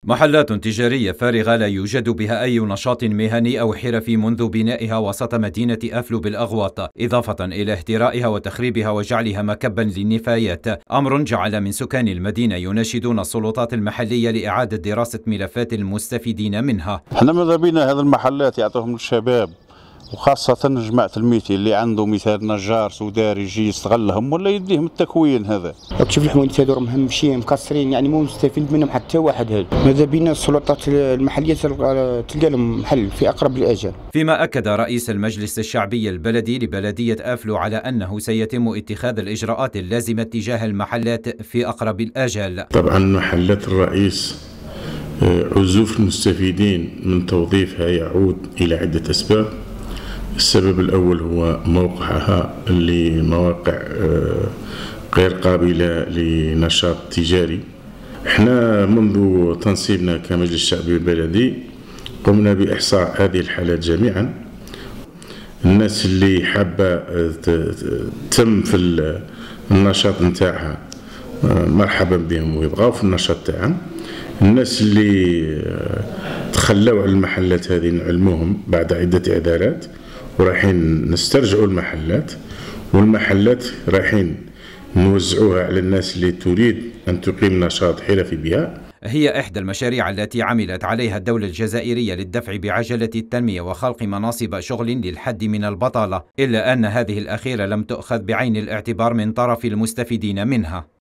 محلات تجارية فارغة لا يوجد بها أي نشاط مهني أو حرفي منذ بنائها وسط مدينة أفلو بالأغواط، إضافة إلى اهترائها وتخريبها وجعلها مكبا للنفايات، أمر جعل من سكان المدينة يناشدون السلطات المحلية لإعادة دراسة ملفات المستفيدين منها. احنا ماذا بينا هذه المحلات يعطوهم للشباب، وخاصة جماعة الميتي اللي عنده مثال نجار سوداري يجي يستغلهم ولا يديهم التكوين. هذا تشوف الحوانت هذو راهم مهمشين مكسرين، يعني مو مستفيد منهم حتى واحد. هذا ماذا بينا السلطات المحلية تلقى لهم حل في أقرب الآجال. فيما أكد رئيس المجلس الشعبي البلدي لبلدية أفلو على أنه سيتم اتخاذ الإجراءات اللازمة تجاه المحلات في أقرب الآجال. طبعا محلات الرئيس عزوف المستفيدين من توظيفها يعود إلى عدة أسباب. السبب الأول هو موقعها لمواقع غير قابلة لنشاط تجاري. احنا منذ تنصيبنا كمجلس الشعبي البلدي قمنا بإحصاء هذه الحالات جميعا. الناس اللي حابة تم في النشاط نتاعها مرحبا بهم ويبغاو في النشاط تاعهم. الناس اللي تخلوا على المحلات هذه نعلموهم بعد عدة إعذارات، ورايحين نسترجعوا المحلات، والمحلات رايحين نوزعوها على الناس اللي تريد أن تقيم نشاط حرفي بها. هي إحدى المشاريع التي عملت عليها الدولة الجزائرية للدفع بعجلة التنمية وخلق مناصب شغل للحد من البطالة، إلا أن هذه الأخيرة لم تؤخذ بعين الاعتبار من طرف المستفيدين منها.